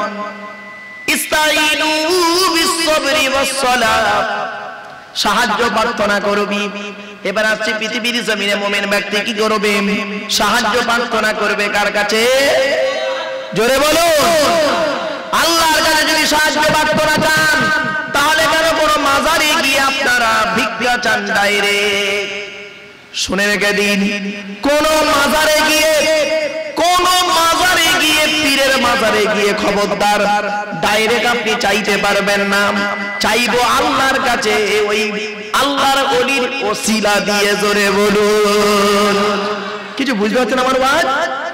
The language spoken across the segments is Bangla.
ইস্তাইনু বিস-সাবরি ওয়াস-সালাহ, সাহায্য প্রার্থনা করবি। এবার আসছে পৃথিবীর জমিনে মুমিন ব্যক্তি কি করবে? সাহায্য প্রার্থনা করবে কার কাছে? জোরে বলো। আল্লাহর কাছে যদি সাহায্য প্রার্থনা চান তাহলে কেন কোনো মাজারে গিয়ে আপনারা ভিক্ষা চান ডাইরেক্ট? শুনে রেখে দিন, কোন মাজারে গিয়ে পীরের মাজারে গিয়ে খবরদার ডাইরেক্ট আপনি চাইতে পারবেন না। চাইবো আল্লাহর কাছে, ওই আল্লাহর ওলির ওসিলা দিয়ে। জোরে বলুন। কিছু বুঝতে পারছেন আমার ওয়াজ?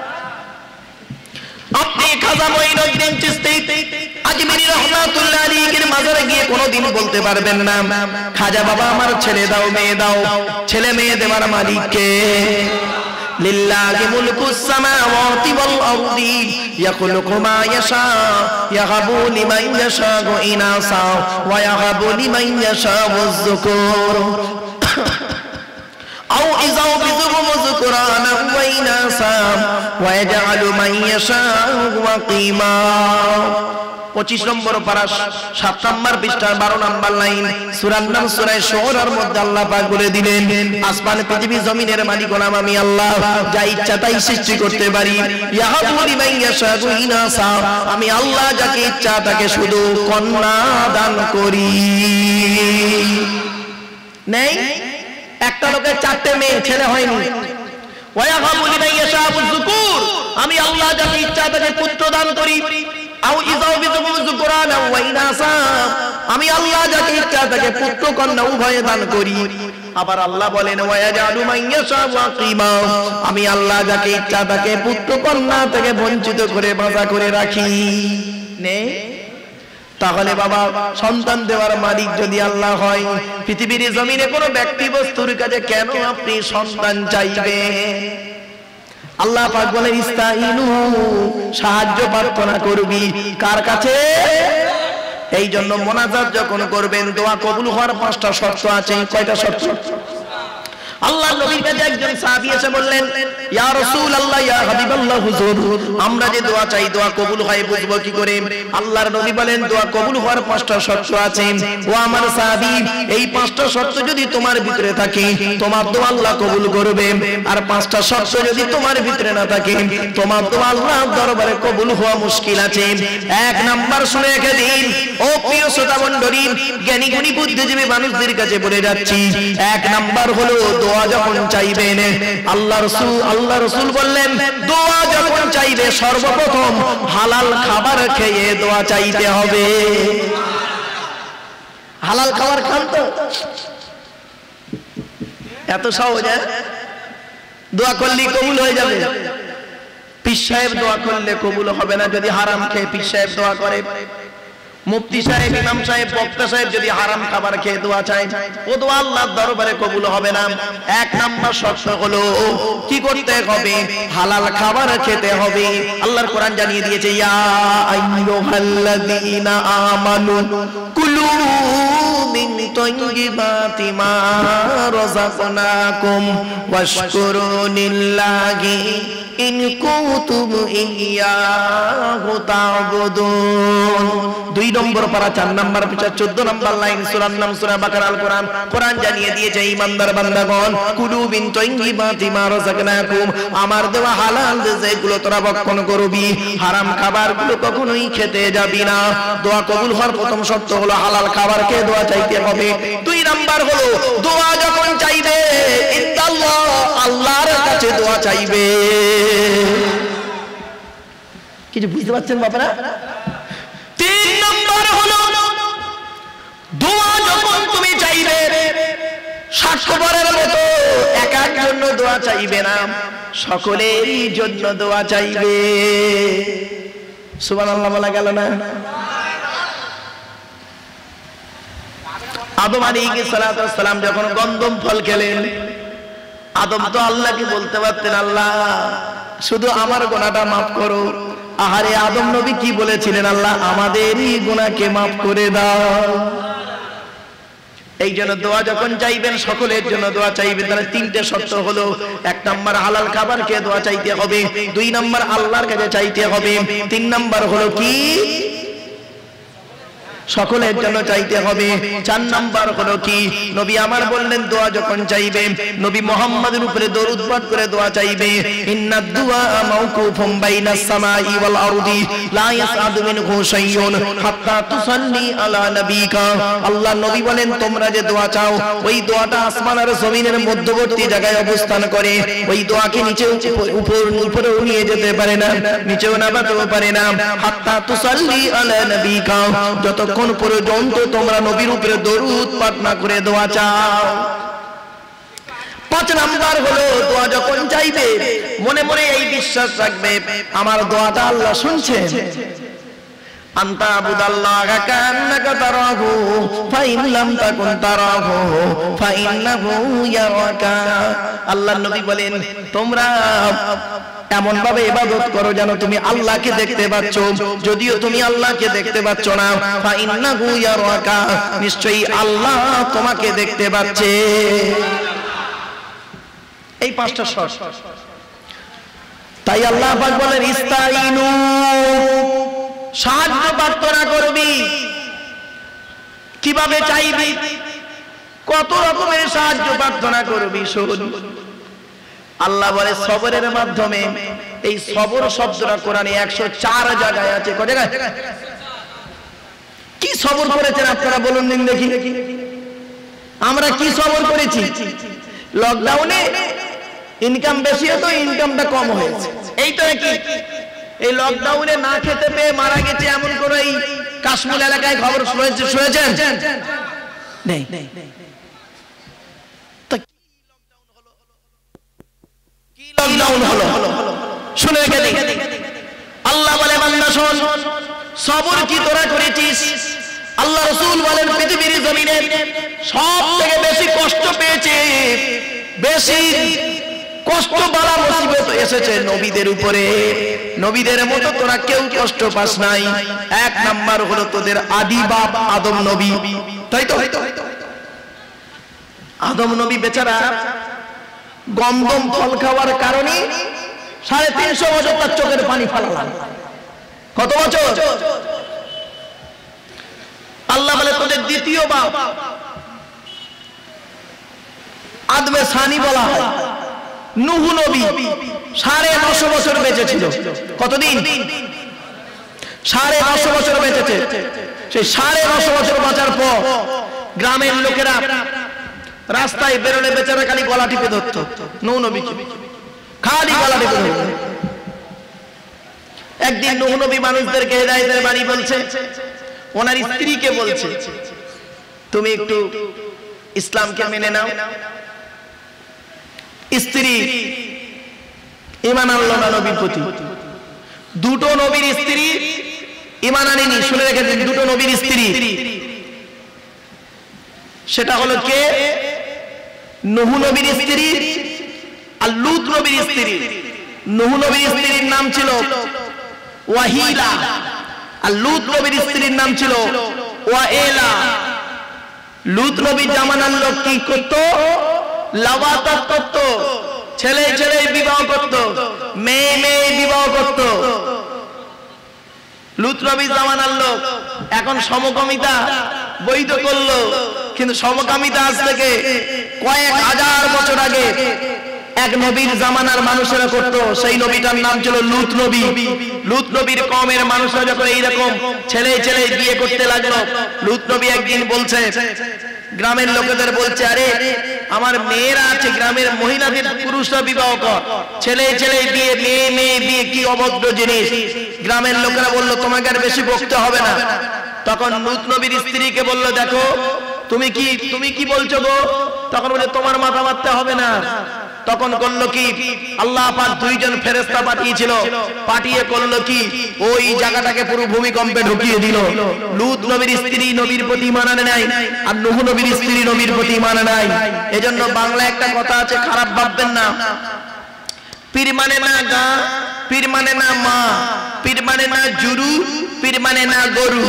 আপনি খাজা মঈনুদ্দিন চিশতি আজমিরি রাহমাতুল্লাহ আলাইহির মাজারে গিয়ে কোনোদিন বলতে পারবেন না, খাজা বাবা আমার ছেলে দাও মেয়ে দাও। ছেলে মেয়ে দেওয়ার মালিক কে? লিল্লাহি মুলকুস সামাওয়াতি ওয়াল আরদি ইয়াখলুকু মা ইয়াশা ইয়াহাবু লিমান ইয়াশাউ ইনাসা ওয়া ইয়াহাবু লিমান ইয়াশাউ যুকুর আও ইযাউ বিযুবু যুকুরানা ওয়া ইনাসা ওয়া ইয়াজআলু মান ইয়াশাউ ওয়াকিমা। 25 নম্বর পারা 7 নম্বর পৃষ্ঠা 12 নম্বর লাইন সূরার নাম সূরা শুরার মধ্যে আল্লাহ পাক বলে দিলেন, আসমান পৃথিবী জমিনের মালিক হলাম আমি আল্লাহ, যা ইচ্ছা তাই সৃষ্টি করতে পারি। ইয়াহাবু লিমান ইয়াশাউ ইনাসা, আমি আল্লাহ যাকে ইচ্ছা তাকে শুধু কন্যা দান করি। নেই একটা লোকের 4টে মেয়ে ছেলে হয়নি। ওয়া ইয়াহাবু লিমান ইয়াশাউ যুকুর, আমি আল্লাহ যাকে ইচ্ছা তাকে পুত্র দান করি। আও ইযাউ বিযুবু যুকুরানা ওয়া ইনাসা, আমি আল্লাহ যাকে ইচ্ছা তাকে পুত্র কন্যা উভয়ে দান করি। আবার আল্লাহ বলেন ওয়া ইয়াজআলু মান ইয়াশাউ ওয়াকিমা, আমি আল্লাহ যাকে ইচ্ছা তাকে পুত্র কন্যা থেকে বঞ্চিত করে বাঁচা করে রাখি। নে তাহলে বাবা সন্তান দেওয়ার মালিক যদি আল্লাহ হয়, পৃথিবীর জমিনে কোনো ব্যক্তি বস্তুর কাছে কেন আপনি সন্তান চাইবেন? আল্লাহ পাক বলেন ইস্তাইনু, সাহায্য প্রার্থনা করবি কার কাছে? এই জন্য মোনাজাত যখন করবেন দোয়া কবুল হওয়ার 5টা শর্ত আছে। কয়টা শর্ত? আল্লাহ নবীর কাছে একজন সাহাবী এসে বললেন, ইয়া রাসূলুল্লাহ ইয়া হাবিবাল্লাহ হুজুর, আমরা যে দোয়া চাই দোয়া কবুল হয় বুঝবো কি করে? আল্লাহর নবী বলেন দোয়া কবুল হওয়ার 5টা শর্ত আছে। ও আমার সাহাবী, এই 5টা শর্ত যদি তোমার ভিতরে থাকে তোমার দোয়া আল্লাহ কবুল করবে, আর 5টা শর্ত যদি তোমার ভিতরে না থাকে তোমার দোয়া আল্লাহর দরবারে কবুল হওয়া মুশকিল আছে। 1 নাম্বার শুনে রেখে দিন ও প্রিয় শ্রোতা মণ্ডলী, জ্ঞানী গুণী বুদ্ধিজীবী মানুষদের কাছে বলে যাচ্ছি, 1 নাম্বার হলো দোয়া যখন চাইবেন আল্লাহ রাসূল বললেন দোয়া যখন চাইবে সর্বপ্রথম হালাল খাবার খেয়ে দোয়া চাইতে হবে। হালাল খাবার খান তো? এত সহজ দোয়া করলে কবুল হয়ে যাবে? পীর সাহেব দোয়া করলে কবুল হবে না যদি হারাম খেয়ে পীর সাহেব দোয়া করে। মুফতি সাহেব, ইমাম সাহেব, বক্তা সাহেব যদি হারাম খাবার খেয়ে দোয়া চায় ও দোয়া আল্লাহর দরবারে কবুল হবে না। 1 নাম্বার শর্ত হলো কি করতে হবে? হালাল খাবার খেতে হবে। আল্লাহর কোরআন জানিয়ে দিয়েছে, ইয়া আইয়ুহাল্লাযীনা আমানু কুলু মিন তাইয়্যিবাতি মা রাযাকনাকুম ওয়াশকুরু লিল্লাহি ইন কুনতুম ইয়্যাহু তা'বুদুন। 2 নম্বর পারা 4 নম্বর পৃষ্ঠা 14 নম্বর লাইন সূরার নাম সূরা বাকারার কোরআন জানিয়ে দিয়েছে, ঈমানদার বান্দাগণ কুলু মিন তাইয়্যিবাতি মা রাযাকনাকুম, আমার দেওয়া হালাল যেগুলো তোরা ভক্ষণ করবি, হারাম খাবারগুলো কখনোই খেতে যাবি না। দোয়া কবুল হওয়ার প্রথম শর্ত হলো হালাল খাবার খেয়ে দোয়া চাইতে হবে। 2 নাম্বার হলো দোয়া যখন চাইবে ইনশাআল্লাহ আল্লাহর কাছে দোয়া চাইবে। কিছু বুঝতে পারছেন বাবারা? 3 নম্বর হলো দোয়া যখন তুমি চাইবে স্বার্থপরের মতো একার জন্য দোয়া চাইবে না, সকলেরই জন্য দোয়া চাইবে। সুবহানাল্লাহ বলা গেল না? আদম আলাইহিস সালাম যখন গন্ধম ফল খেলেন, আদম তো আল্লাহকে বলতে পারতেন আল্লাহ শুধু আমার গুনাহটা মাফ করো। আহারে আদম নবী কি বলেছিলেন? আল্লাহ আমাদেরই গুনাহকে মাফ করে দাও। এই জন্য দোয়া যখন চাইবেন সকলের জন্য দোয়া চাইবেন। তাহলে 3টে শর্ত হলো, 1 নাম্বার হালাল খাবার খেয়ে দোয়া চাইতে হবে, 2 নাম্বার আল্লাহর কাছে চাইতে হবে, 3 নাম্বার হলো কি সকলের জন্য চাইতে হবে। 4 নাম্বার হলো কি, নবী আমার বললেন দোয়া যখন চাইবে নবী মুহাম্মাদের উপরে দরুদ পাঠ করে দোয়া চাইবে। ইন্নাদ দুআ মাওকুফুম বাইনাস সামাই ওয়াল আরদি লা ইয়াসআদু মিনহু শাইউন হাত্তা তুসাল্লি আলা নবিকা। আল্লাহ নবী বলেন তোমরা যে দোয়া চাও ওই দোয়াটা আসমান আর জমিনের মধ্যবর্তী জায়গায় অবস্থান করে। ওই দোয়াকে নিচে উপরেও নিয়ে যেতে পারে না, নিচেও নামাতেও পারে না। হাত্তা তুসাল্লি আলা নবিকা, যতক্ষণ পর্যন্ত তোমরা নবীর উপরে দরুদ পাঠ না করে দোয়া চাও। 5 নাম্বার হলো দোয়া যখন চাইবে মনে মনে এই বিশ্বাস রাখবে আমার দোয়াটা আল্লাহ শুনছেন। আনতা আবুদাল্লাহা কান্নাকা তারাহু ফাইন লাম তাকুন তারাহু ফাইন্নাহু ইয়ারাকা। আল্লাহর নবী বলেন তোমরা এমন ভাবে ইবাদত করো যেন তুমি আল্লাহকে দেখতে পাচ্ছ, যদিও তুমি আল্লাহকে দেখতে পাচ্ছ না। ফাইন্নাহু ইয়ারাকা, নিশ্চয়ই আল্লাহ তোমাকে দেখতে পাচ্ছে। এই 5টা শর্ত। তাই আল্লাহ পাক বলেন ইস্তাইনু, সাহায্য প্রার্থনা করবি। কিভাবে চাইবি, কত রকমের সাহায্য প্রার্থনা করবি শোন। আল্লাহ বলে সবরের মাধ্যমে। এই সবর শব্দটা কোরআনে 104 জায়গায় আছে। কত জায়গায়? কি সবর করেছেন আপনারা বলুন দিন দেখি। আমরা কি সবর করেছি? লকডাউনে ইনকাম বেশি হতো, ইনকামটা কম হয়েছে। এইটা কি এই লকডাউনে না খেতে পেয়ে মারা গেছে এমন করে এই কাশ্মীর এলাকায় খবর শুনেছেন? নেই। লকডাউন হলো শুনে গেলি। আল্লাহ বলে বান্দা শোন, সবর কি তোরা করেছিস? আল্লাহ রাসূল বলেন পৃথিবীর জমিনে সবথেকে বেশি কষ্ট পেয়েছে, বেশি কষ্ট বালা মুসিবত এসেছে নবীদের উপরে। নবীদের মতো তোরা কেউ কষ্ট পাস নাই। 1 নাম্বার হলো তোদের আদি বাপ আদম নবী, তাই তো? আদম নবী বেচারা গমগম ফল খাওয়ার কারণে 350 বছর তার চোখের পানি ফেলালাম। কত বছর? আল্লাহ বলে তোদের দ্বিতীয় বাপ আদমে সানি বলা হয়, নূহ নবী 950 বছর বেঁচে ছিল। কতদিন? 950 বছর বেঁচেছে। সেই 950 বছর বাঁচার পর গ্রামের লোকেরা রাস্তায় বেরোলে বেচারা খালি গলা টিপে ধরতো নূহ নবীকে, খালি গলা টিপে ধরতো। একদিন নূহ নবী মানুষদেরকে হেদায়েতের বাণী বলছে, ওনার স্ত্রীকে বলছে তুমি একটু ইসলামকে মেনে নাও। স্ত্রী ঈমান আনলো না নবীর প্রতি। 2টো নবীর স্ত্রী ঈমান আনেনি। শুনে রেখেছেন, 2টো নবীর স্ত্রী। সেটা হলো কে? নূহ নবীর স্ত্রী আর লূত নবীর স্ত্রী। নূহ নবীর স্ত্রীর নাম ছিল ওয়াহিলা আর লূত নবীর স্ত্রীর নাম ছিল ওয়াইলা। লূত নবীর জামানার লোক কি করতো? লাওয়াতাত করতো, ছেলে ছেলে বিবাহ করতো, মেয়ে মেয়ে বিবাহ করতো। লূত নবীর জামানার লোক এখন সমকামিতা বৈধ করলো, কিন্তু সমকামিতা আজ থেকে কয়েক হাজার বছর আগে এক নবীর জামানার মানুষেরা করতো। সেই নবীটার নাম ছিল লূত নবী। লূত নবীর কওমের মানুষরা যখন এইরকম ছেলে ছেলে বিয়ে করতে লাগলো, লূত নবী একদিন বলছে, গ্রামের লোকেদের বলছে, আরে আমার মেয়েরা আছে, গ্রামের মহিলাদের পুরুষরা বিবাহ কর, ছেলে ছেলে বিয়ে, মেয়ে মেয়ে বিয়ে, কি অভদ্র জিনিস। গ্রামের লোকেরা বললো তোমাকে আর বেশি বকতে হবে না। তখন লূত নবীর স্ত্রীকে বললো, দেখো তুমি কি বলছো গো? তখন বলে তোমার মাথা মারতে হবে না। তখন করলো কি, আল্লাহ পাক 2 জন ফেরেশতা পাঠিয়েছিল, পাঠিয়ে করলো কি, ওই জায়গাটাকে পুরো ভূমিকম্পে ঢুকিয়ে দিল। লূত নবীর স্ত্রী নবীর প্রতি ঈমান আনে নাই, আর নূহ নবীর স্ত্রী নবীর প্রতি ঈমান আনে নাই। এজন্য বাংলায় একটা কথা আছে, খারাপ ভাববেন না। পীর মানে না গা, পীর মানে না মা, পীর মানে না জুরু, পীর মানে না গরু,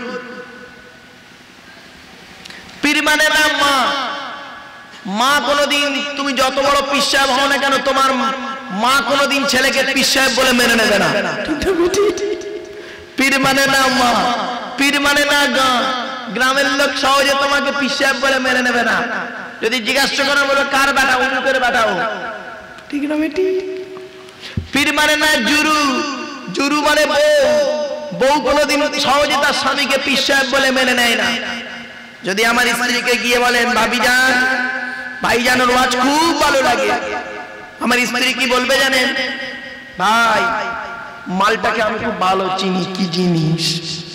পীর মানে না মা। মা কোনদিন, তুমি যত বড় পীর সাহেব হও না কেন, তোমার মা কোনদিন ছেলেকে পীর সাহেব বলে মেনে নেবে না। পীর মানে না মা, পীর মানে না গ্রামের লোক সহজে তোমাকে পীর সাহেব বলে মেনে নেবে না। যদি জিজ্ঞাসা করো বলো কার বেটা, উনুকের বেটা ও, ঠিক না বেটি? পীর মানে না জুরু, জুরু মানে বউ, বউ কোনোদিন সহজে তার স্বামীকে পীর সাহেব বলে মেনে নেয় না। যদি আমার স্ত্রীকে গিয়ে বলেন ভাবিজান, ভাইজানের ওয়াজ খুব ভালো লাগে, আমার স্ত্রী কি বলবে জানেন? ভাই মালটাকে আমি খুব ভালো চিনি, কি জিনিস,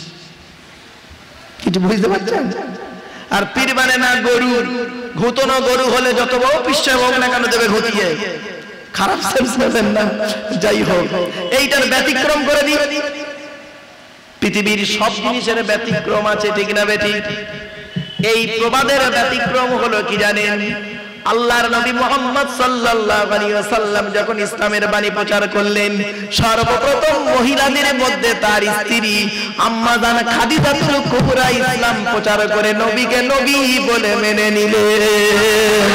কিছু বুঝতে পারছেন? আর পীর মানে না গরু, ঘুতনো গরু হলে যত বড় পীর সাহেব হোক না কেন দেবে ঘুতিয়ে, খারাপ সেন্স নেবেন না। যাই হোক, এইটার ব্যতিক্রম করে দিই। পৃথিবীর সব জিনিসের ব্যতিক্রম আছে, ঠিক না বেটি? এই প্রবাদের ব্যতিক্রম হলো কি জানেন? আল্লাহর নবী মুহাম্মদ সাল্লাল্লাহু আলাইহি ওয়াসাল্লাম যখন ইসলামের বাণী প্রচার করলেন, সর্বপ্রথম মহিলাদের মধ্যে তার স্ত্রী আম্মা জান খাদিজাতুল কুবরা ইসলাম প্রচার করে নবীকে নবী বলে মেনে নিলেন।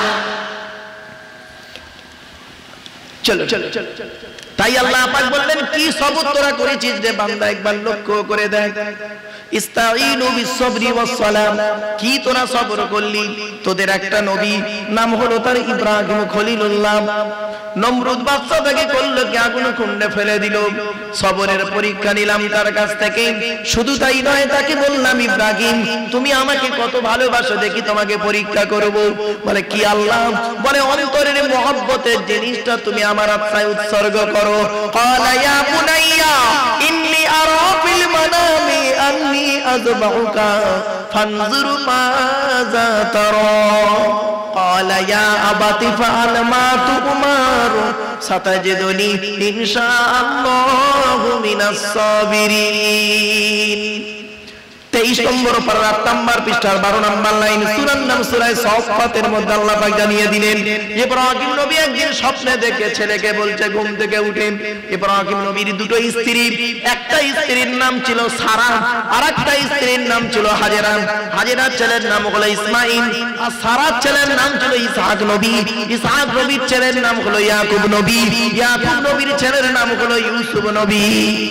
চলো চলো চলো, তাই আল্লাহ পাক বললেন কি সবর তোরা করেছিস রে বান্দা, একবার লক্ষ্য করে দেখ। ইস্তাঈনু বিসসবরি ওয়াস সালাম, কি তোরা সবর করলি? তোদের একটা নবী নাম হলো তার ইব্রাহিম খলিলুল্লাহ, নমরুদ বাদশা তাকে করলো কি আগুন কুণ্ডে ফেলে দিল, সবরের পরীক্ষা নিলাম তার কাছ থেকে। শুধু তাই নয়, তাকে বললাম ইব্রাহিম তুমি আমাকে কত ভালোবাসো দেখি তোমাকে পরীক্ষা করব। বলে কি আল্লাহ? বলে অন্তরের মহব্বতের জিনিসটা তুমি আমার আত্মায় উৎসর্গ করো। ক্বালা ইয়া বুনাইয়া ইন্নী আরা ফিল মানামি আন্নী আযবাহুকা ফানজুর মাযা তারা। قال يا أبت فعل ما تؤمر ستجدني إن شاء الله من الصابرين। 23 নম্বর পারা 8 নম্বর পৃষ্ঠার 12 নম্বর লাইন, সূরার নাম সূরা সাফফাতের মধ্যে আল্লাহ পাক জানিয়ে দিলেন ইব্রাহিম নবী একদিন স্বপ্নে দেখে ছেলেকে বলছে ঘুম থেকে উঠে, ইব্রাহিম নবীর দুটো স্ত্রী, একটা স্ত্রীর নাম ছিল সারা, আরেকটা স্ত্রীর নাম ছিল হাজেরা। হাজেরার ছেলের নাম হলো ইসমাঈল, আর সারার ছেলের নাম ছিল ইসহাক নবী। ইসহাক নবীর ছেলের নাম হলো ইয়াকুব নবী, ইয়াকুব নবীর ছেলের নাম হলো ইউসুফ নবী।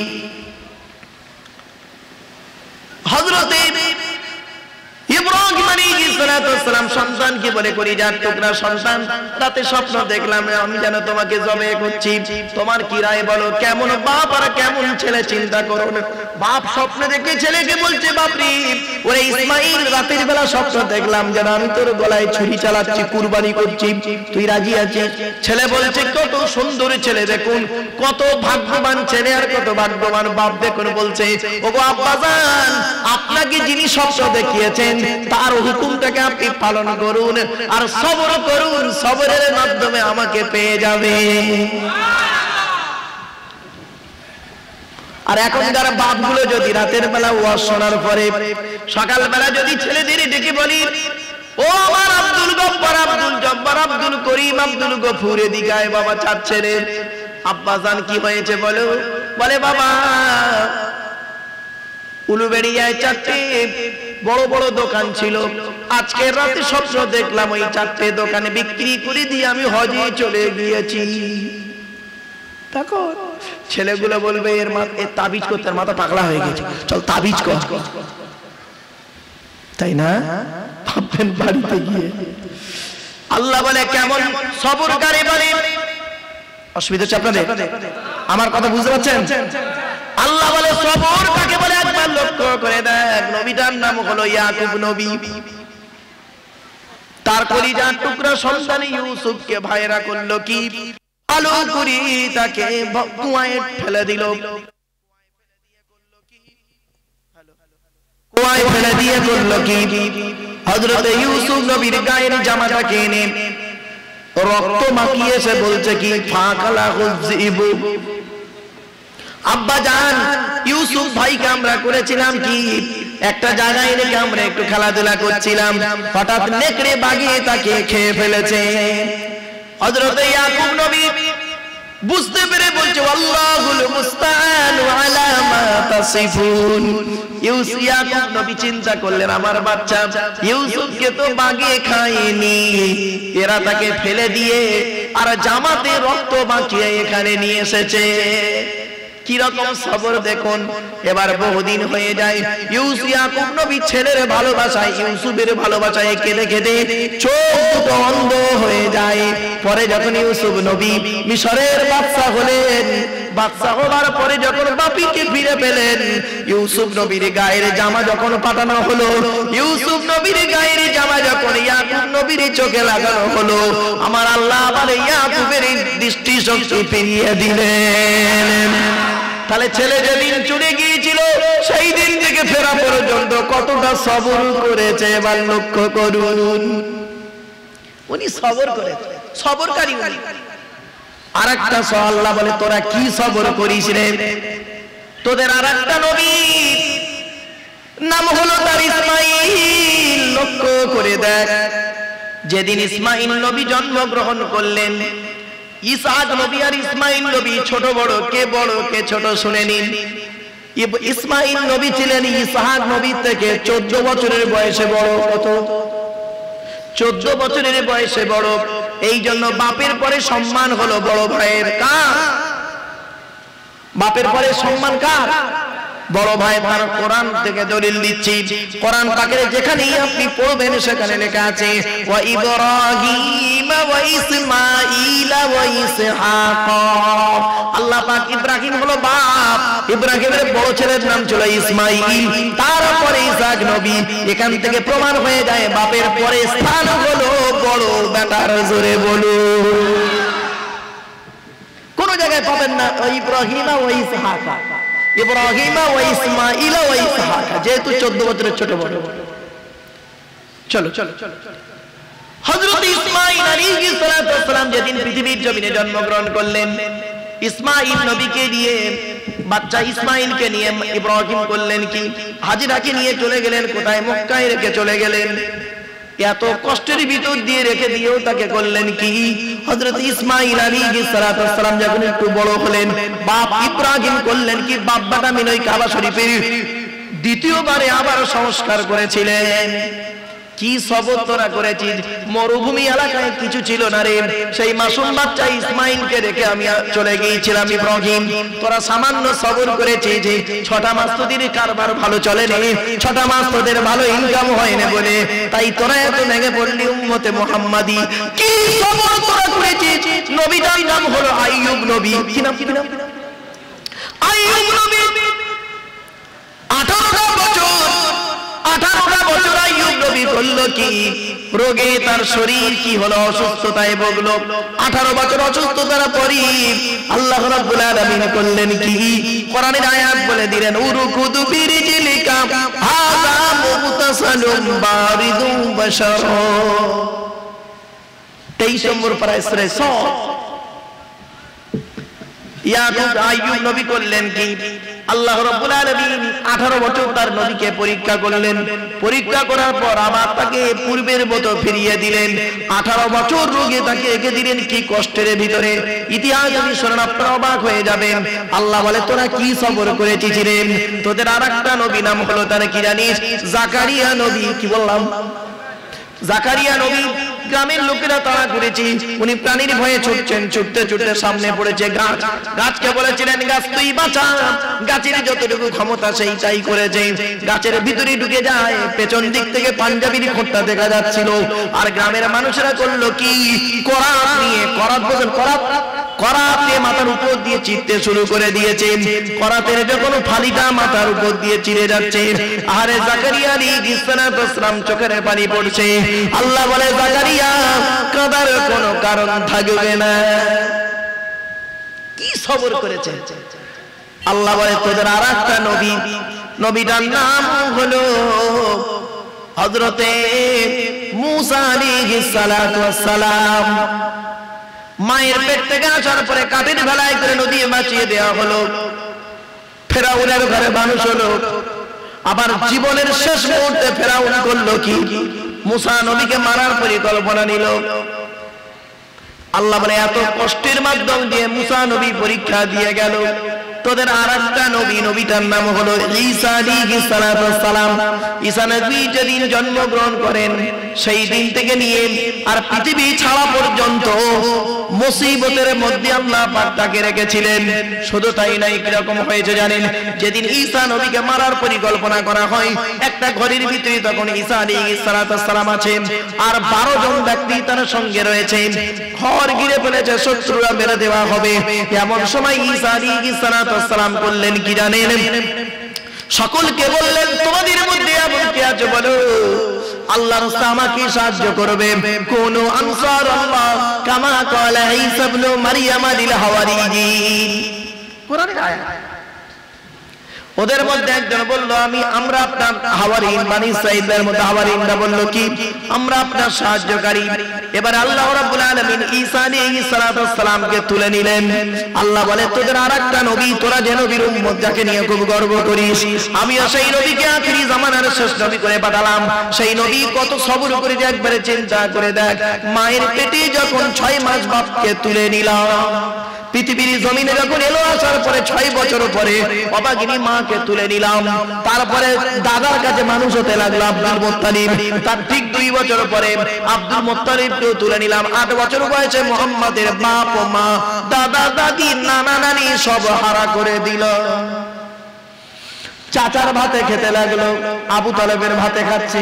হযরতে ইব্রাহিম আলাইহিস সালাম সন্তানকে বলে কলিজার টুকরা সন্তান, রাতে স্বপ্ন দেখলাম আমি যেন তোমাকে জবে করছি, তোমার কি রায় বলো? কেমন বাপ আর কেমন ছেলে চিন্তা করুন। বাপ স্বপ্নে দেখে ছেলেকে বলছে বাপরে ওরে ইসমাঈল, রাতের বেলা স্বপ্ন দেখলাম যেন আমি তোর গলায় ছুরি চালাচ্ছি, কুরবানি করছি, তুই রাজি আছিস? ছেলে বলছে কত সুন্দর ছেলে, দেখুন কত ভাগ্যবান ছেলে আর কত ভাগ্যবান বাপ। দেখুন বলছে ওগো আব্বাজান, আপনাকে যিনি স্বপ্ন দেখিয়েছেন তার হুকুমটাকে আপনি পালন করুন আর সবর করুন, সবরের মাধ্যমে আমাকে পেয়ে যাবে। আর এখনকার বাপগুলো যদি রাতের বেলা ওয়াজ শোনার পরে সকালবেলা যদি ছেলেদের ডেকে বলি ও আমার আব্দুল গফফার, আব্দুল জব্বার, আব্দুল করিম, আব্দুল গফুর এদিকে আয় বাবা, চাচ্ছে রে। আব্বাজান কি হয়েছে বলো? বলে বাবা উলুবেড়িয়ায় 4টে বড় বড় দোকান ছিল, আজকে রাতে স্বপ্ন দেখলাম ওই 4টে দোকানে বিক্রি করে দিয়ে আমি হজে চলে গিয়েছি। তখন ছেলেগুলো বলবে এর তাবিজ করতে মাথা পাগলা হয়ে গেছে, চল তাবিজ কর, তাই না? ভাববেন বাড়িতে গিয়ে। আল্লাহ বলে কেমন সবরকারী বলে, অসুবিধা হচ্ছে আপনাদের? আমার কথা বুঝতে পারছেন? আল্লাহ বলে সবর কাকে বলে একবার লক্ষ্য করে দেখ। নবীটার নাম হলো ইয়াকুব নবী, তার কলিজার টুকরা সন্তান ইউসুফকে ভাইরা করলো কি, আলো করি তাকে কুয়ায় ফেলে দিল। কুয়ায় ফেলে দিয়ে করলো কি, হযরতে ইউসুফ নবীর গায়ের জামাটাকে এনে রক্ত মাখিয়ে সে বলছে কি ফাকালা হুযিবু। আব্বা জান, ইউসুফ ভাইকে আমরা করেছিলাম কি একটা জায়গায় রেখে আমরা একটু খেলাধুলা করছিলাম, হঠাৎ নেকড়ে বাগিয়ে তাকে খেয়ে ফেলেছে। হযরতে ইয়াকুব নবী বুঝতে পেরে বলছে আল্লাহুল মুস্তাআনু আলা মা তাসিফুন। ইয়াকুব নবী চিন্তা করলেন আমার বাচ্চা ইউসুফকে তো বাগিয়ে খায়নি, এরা তাকে ফেলে দিয়ে আর জামাতে রক্ত মাখিয়ে এখানে নিয়ে এসেছে। কি রকম সবর দেখুন। এবার বহুদিন হয়ে যায়, ইয়াকুব নবী ছেলের ভালোবাসায়, ইউসুফের ভালোবাসায় কেঁদে কেঁদে চোখ দুটো অন্ধ হয়ে যায়। পরে যখন ইউসুফ নবী মিশরের বাদশা হলেন, বাদশা হবার পরে যখন বাপিকে ফিরে পেলেন, ইউসুফ নবীর গায়ের জামা যখন পাঠানো হলো, ইউসুফ নবীর গায়ের জামা যখন ইয়াকুব নবীর চোখে লাগানো হলো, আমার আল্লাহ আবার ইয়াকুবের দৃষ্টি শক্তি ফিরিয়ে দিলেন। তাহলে ছেলে যেদিন চলে গিয়েছিল সেই দিন থেকে ফেরা পর্যন্ত কতটা সবর করেছে এবার লক্ষ্য করুন। উনি সবর করেছে, সবরকারী উনি। আরেকটা আল্লাহ বলে তোরা কি সবর করিস রে, তোদের আরেকটা নবী নাম হলো তার ইসমাঈল। লক্ষ্য করে দেখ, যেদিন ইসমাঈল নবী জন্মগ্রহণ করলেন, ইসহাক নবী আর ইসমাঈল নবী ছোট বড়, কে বড় কে ছোট শুনে নিন। ইসমাঈল নবী ছিলেন ইসহাক নবী থেকে 14 বছরের বয়সে বড়। কত? 14 বছরের বয়সে বড়। এই জন্য বাপের পরে সম্মান হলো বড় ভাইয়ের। কার? বাপের পরে সম্মান কার? বড় ভাই। তার কোরআন থেকে দলিল দিচ্ছি, কোরআন পাকের যেখানেই আপনি পড়বেন সেখানে লেখা আছে ওয়া ইব্রাহিম ওয়া ইসমাঈল ওয়া ইসহাক। আল্লাহ পাক ইব্রাহিম হলো বাপ, ইব্রাহিমের বড় ছেলের নাম ছিল ইসমাঈল, তারপরে ইসহাক নবী। এখান থেকে প্রমাণ হয়ে যায় বাপের পরে স্থান হলো বড় বেটার। জোরে বলুন। কোন জায়গায় পাবেন না ইব্রাহিম ওয়া ইসহাক, ইব্রাহিম ওয়া ইসমাঈল ওয়া ইসহাক, যেহেতু 14 বছরের ছোট বড়। চলো চলো, হযরত ইসমাঈল আলাইহিস সালাম যেদিন পৃথিবীর জমিনে জন্মগ্রহণ করলেন, ইসমাঈল নবীকে দিয়ে, বাচ্চা ইসমাঈলকে নিয়ে ইব্রাহিম করলেন কি, হাজিরাকে নিয়ে চলে গেলেন কোথায়? মক্কায় রেখে চলে গেলেন। এত কষ্টের ভিতর দিয়ে রেখে দিয়েও তাকে করলেন কি, হযরত ইসমাঈল আলাইহিস সালাম যখন একটু বড় হলেন, বাপ ইব্রাহিম করলেন কি, বাপ বেটা মিলে ওই কাবা শরীফের দ্বিতীয়বারে আবার সংস্কার করেছিলেন। কি সবর তোরা করেছিস, মরুভূমি এলাকায় কিছু ছিল না রে, সেই মাসুম বাচ্চা ইসমাঈলকে রেখে আমি চলে গিয়েছিলাম ইব্রাহিম, তোরা সামান্য সবর করেছিস। 6টা মাস তোদের কারবার ভালো চলেনি, 6টা মাস তোদের ভালো ইনকাম হয়নি বলে তাই তোরা এত ভেঙে পড়লি উম্মতে মুহাম্মাদি। কি সবর তোরা করেছিস। নবীটার নাম হলো আইয়ুব নবী। কি নাম? আইয়ুব নবী। 18টা বছর আইয়ুব নবী করলো কি, রোগে তার শরীর কি হলো, অসুস্থতায় ভুগলো। 18 বছর অসুস্থতার পরই আল্লাহ রাব্বুল আলামিন করলেন কি, কোরআনের আয়াত বলে দিলেন উরকুদু বিরিজিলিকা হাযা মুগতাসালুম বারিদুম বাশার। 23 নম্বর পারায় সূরা সদ। আইয়ুব নবী করলেন কি, আল্লাহ রাব্বুল আলামিন 18 বছর তার নবীকে পরীক্ষা করলেন। পরীক্ষা করার পর আবার তাকে পূর্বের মতো ফিরিয়ে দিলেন। 18 বছর রোগে তাকে রেখে দিলেন কি কষ্টের ভিতরে। ইতিহাস যদি শোনেন আপনারা অবাক হয়ে যাবেন। আল্লাহ বলে তোরা কি সবর করেছিস রে। তোদের আরেকটা নবী নাম হলো তার কি জানিস? জাকারিয়া নবী। কি বললাম? জাকারিয়া নবী। গ্রামের লোকেরা তাড়া করেছে, উনি প্রাণীর ভয়ে ছুটছেন, ছুটতে ছুটতে সামনে পড়েছে গাছ। গাছকে বলেছিলেন গাছ তুই বাঁচা। গাছের যতটুকু ক্ষমতা সেই তাই করেছে। গাছের ভিতরে ঢুকে যায়, পেছন দিক থেকে পাঞ্জাবির খোঁটটা দেখা যাচ্ছিল। আর গ্রামের মানুষেরা করলো কি, করাত নিয়ে, করাত বোঝেন? করাত নিয়ে মাথার উপর দিয়ে চিরতে শুরু করে দিয়েছে। করাতের যখন ফালিটা মাথার উপর দিয়ে চিরে যাচ্ছে, আরে জাকারিয়া আলাইহিস সালাম চোখের পানি পড়ছে। আল্লাহ বলে জাকারিয়া কাঁদার কোনো কারণ থাকবে না। কি সবর করেছে। আল্লাহ বলে তোদের আরেকটা নবী, নবীটার নাম হলো হযরতে মূসা আলাইহিস সালাম। মায়ের পেট থেকে আসার পরে কাঠের ভেলায় করে নদী বাঁচিয়ে দেওয়া হলো। ফেরাউনের ঘরে মানুষ হলো। আবার জীবনের শেষ মুহূর্তে ফেরাউন করলো কি, মূসা নবীকে মারার পরিকল্পনা নিল। আল্লাহ বলে এত কষ্টের মাধ্যম দিয়ে মূসা নবী পরীক্ষা দিয়ে গেল। তোদের আরেকটা নবী, নবীটার নাম হলো ঈসা আলাইহিস সালাতু সালাম। ঈসা নবী যেদিন জন্মগ্রহণ করেন সেই দিন থেকে নিয়ে আর পৃথিবী ছাড়া পর্যন্ত মুসিবতের মধ্যে আল্লাহ পাক তাকে রেখেছিলেন। শুধু তাই নাই, কিরকম হয়েছে জানেন? যেদিন ঈসা নবীকে মারার পরিকল্পনা করা হয়, একটা ঘরের ভিতরে তখন ঈসা আলাইহিস সালাতু সালাম আছেন আর 12 জন ব্যক্তি তার সঙ্গে রয়েছে। ঘর ঘিরে ফেলেছে, শত্রুরা মেরে দেওয়া হবে। এমন সময় ঈসা আলাইহিস সালাতু সালাম করলেন কি জানেন? সকলকে বললেন, তোমাদের মধ্যে এমন কে আছে বলো, আল্লাহর রাস্তা আমাকে সাহায্য করবে। কোন আনসার আল্লাহ কামা ক্বালা ঈসা ইবনে মারইয়াম লিল হাওয়ারিয়িন, কোরআনের আয়াত। ওদের মধ্যে একজন বলল, আমরা আপনার হাওয়ারিন, বনি ইসরাঈলের মধ্যে হাওয়ারিনরা বলল কি, আমরা আপনার সাহায্যকারী। এবার আল্লাহ রাব্বুল আলামিন ঈসা আলাইহিস সালাতু সালামকে তুলে নিলেন। আল্লাহ বলে, তোদের আরেকটা নবী, তোরা যে নবীর উম্মত যাকে নিয়ে খুব গর্ব করিস, আমিও সেই নবীকে আখিরি জামানার শেষ নবী করে পাঠালাম। সেই নবী কত সবর করে, একবারে চিন্তা করে দেখ, মায়ের পেটে যখন 6 মাস বাপকে তুলে নিলাম, পৃথিবীর জমিনে যখন এলো, আসার পরে 6 বছর পরে অবাগিনী মাকে তুলে নিলাম। তারপরে দাদার কাছে মানুষ হতে লাগলো আব্দুল মুত্তালিব। তার ঠিক 2 বছর পরে আব্দুল মুত্তালিবকেও তুলে নিলাম। 8 বছর বয়সে মুহাম্মাদের বাপ ও মা, দাদা দাদি, নানা নানি সব হারা করে দিল। চাচার ভাতে খেতে লাগলো, আবু তালেবের ভাতে খাচ্ছে।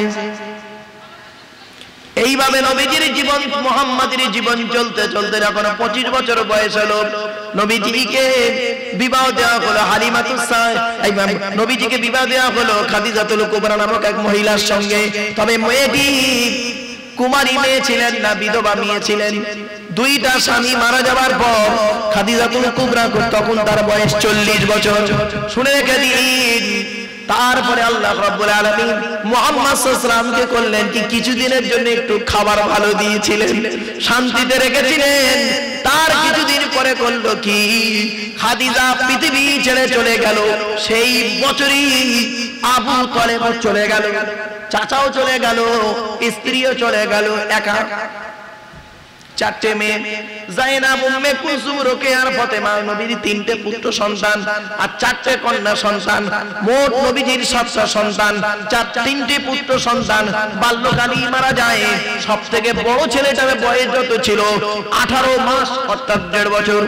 এইভাবে নবীজির জীবন, মুহাম্মাদের জীবন চলতে চলতে যখন 25 বছর বয়স হলো, নবীজিকে বিবাহ দেওয়া হলো হালিমাতুস সাদিয়া, নবীজিকে বিবাহ দেওয়া হলো খাদিজাতুল কুবরা নামক এক মহিলার সঙ্গে। তবে মেয়েটি কুমারী মেয়ে ছিলেন না, বিধবা মেয়ে ছিলেন। 2টা স্বামী মারা যাওয়ার পর খাদিজাতুল কুবরা তখন তার বয়স 40 বছর। শুনে রেখে দিন, তারপরে আল্লাহ রাব্বুল আলামিন মুহাম্মদ সাল্লাল্লাহু আলাইহি ওয়াসাল্লামকে করলেন কি, কিছুদিনের জন্য একটু খাবার ভালো দিয়েছিলেন, শান্তিতে রেখেছিলেন। তার কিছুদিন পরে করলো কি, খাদিজা পৃথিবী ছেড়ে চলে গেল। সেই বছরই আবু তালেব চলে গেল, চাচাও চলে গেল, স্ত্রীও চলে গেল, একা। 4টে মেয়ে, যায়েনাব, উম্মে কুলসুম, রোকেয়া আর ফাতেমা। নবীর 3টে পুত্র সন্তান আর 4টে কন্যা সন্তান। মোট নবীজির 7টা সন্তান, 3টে পুত্র সন্তান। বাল্যকালেই মারা যায়। সবথেকে বড় ছেলেটার বয়স যত ছিল 18 মাস, অর্থাৎ 1.5 বছর।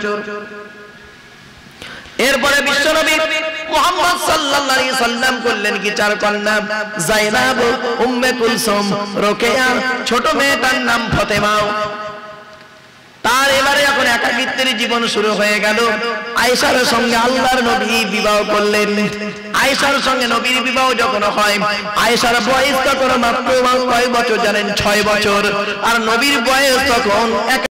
এরপরে বিশ্বনবী মুহাম্মদ সাল্লাল্লাহু আলাইহি সাল্লাম করলেন কি, 4 কন্যা, যায়েনাব, উম্মে কুলসুম, রোকেয়া, ছোট মেয়েটার নাম ফাতেমা। তার এবারে এখন একাকিত্বের জীবন শুরু হয়ে গেল। আয়েশার সঙ্গে আল্লাহর নবী বিবাহ করলেন। আয়েশার সঙ্গে নবীর বিবাহ যখন হয়, আয়েশার বয়স তখন মাত্র কয় বছর জানেন? 6 বছর। আর নবীর বয়স তখন